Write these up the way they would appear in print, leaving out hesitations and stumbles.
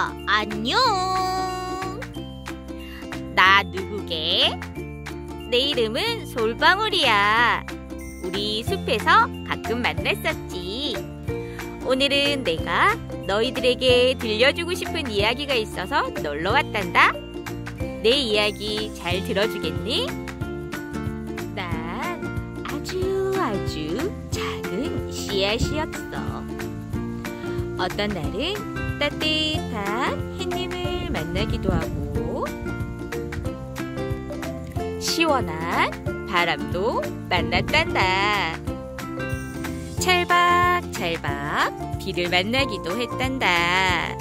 안녕. 나 누구게? 내 이름은 솔방울이야. 우리 숲에서 가끔 만났었지. 오늘은 내가 너희들에게 들려주고 싶은 이야기가 있어서 놀러 왔단다. 내 이야기 잘 들어주겠니? 난 아주 작은 씨앗이었어. 어떤 날은 따뜻한 햇님을 만나기도 하고 시원한 바람도 만났단다. 찰박찰박 비를 만나기도 했단다.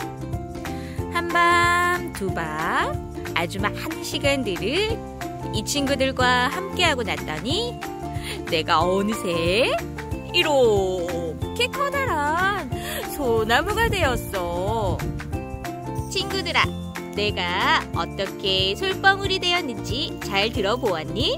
한밤 두밤 아주 많은 시간들을 이 친구들과 함께하고 났더니 내가 어느새 이렇게 커다란 소나무가 되었어. 친구들아, 내가 어떻게 솔방울이 되었는지 잘 들어보았니?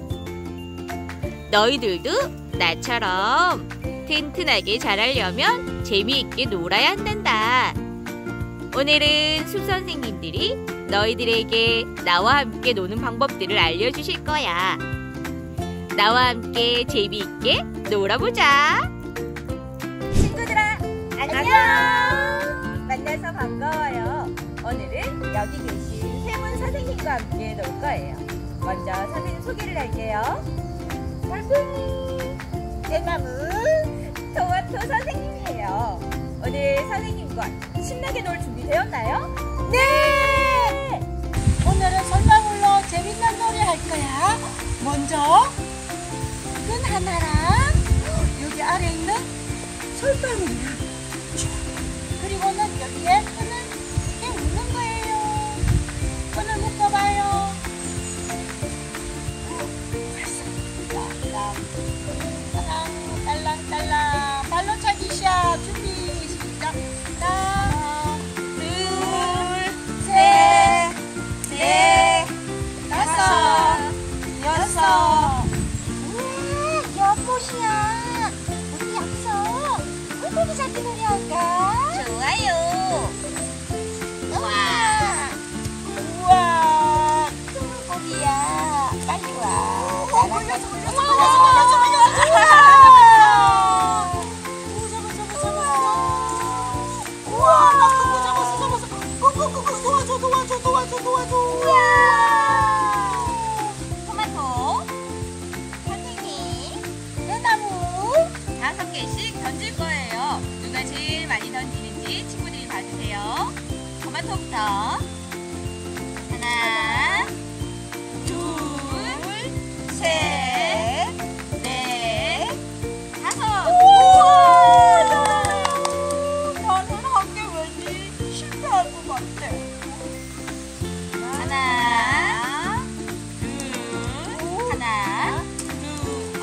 너희들도 나처럼 튼튼하게 자라려면 재미있게 놀아야 한단다. 오늘은 숲선생님들이 너희들에게 나와 함께 노는 방법들을 알려주실 거야. 나와 함께 재미있게 놀아보자. 친구들아, 안녕! 만나서 반가워요. 오늘은 여기 계신 세문 선생님과 함께 놀 거예요. 먼저 선생님 소개를 할게요. 달팽이, 대나무, 토마토 선생님이에요. 오늘 선생님과 신나게 놀 준비 되었나요? 네! 오늘은 솔방울로 재밌는 놀이 할 거야. 먼저 끈 하나랑 여기 아래 있는 솔방울이랑 그리고는 여기에 끈을 이렇게 묶는 거예요. 끈을 묶어봐요. 딸랑딸랑 발로 차기 시작. 준비 시작. 하나 둘 셋 넷 다섯 여섯. 우와, 연못이야. 우리 여기서 물고기 잡기 놀이 할까? 좋아요. 우와, 큰 물고기야. 빨리 와. 걸렸어. 토마토, 선생님, 대나무 5개씩 던질 거예요. 누가 제일 많이 던지는지 친구들이 봐주세요. 토마토부터 하나, 둘, 셋, 넷, 다섯. 나는 한 개 왠지 실패할 것 같아. 하나, 둘,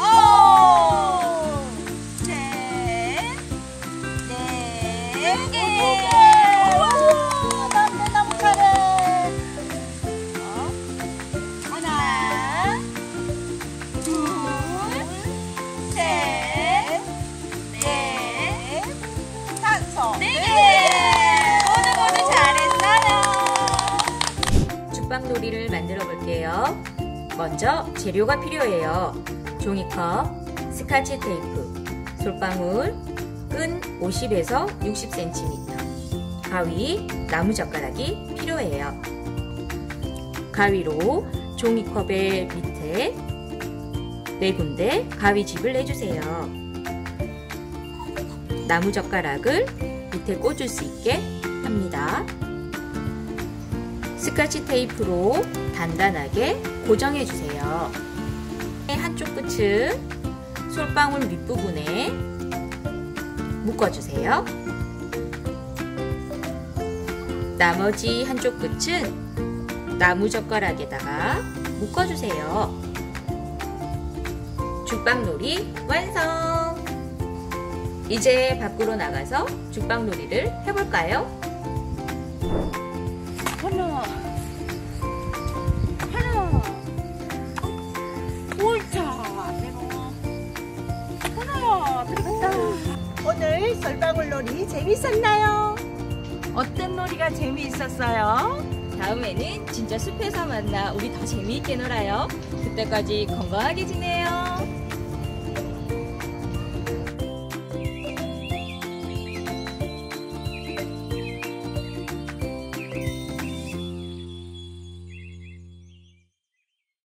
셋, 넷 개. 우와, 난 대나무 차례. 하나, 둘, 셋, 넷, 다섯. 네 개. 모두 잘했어요. 죽방놀이를 만들어 볼게요. 먼저 재료가 필요해요. 종이컵, 스카치 테이프, 솔방울, 끈 50에서 60cm, 가위, 나무젓가락이 필요해요. 가위로 종이컵의 밑에 4군데 가위집을 내주세요. 나무젓가락을 밑에 꽂을 수 있게 합니다. 스카치 테이프로 단단하게 고정해주세요. 한쪽 끝은 솔방울 윗부분에 묶어주세요. 나머지 한쪽 끝은 나무젓가락에다가 묶어주세요. 죽방놀이 완성! 이제 밖으로 나가서 죽방놀이를 해볼까요? 하나, 옳자. 하나, 들어갔다. 오늘 솔방울놀이 재밌었나요? 어떤 놀이가 재미있었어요? 다음에는 진짜 숲에서 만나 우리 더 재미있게 놀아요. 그때까지 건강하게 지내요.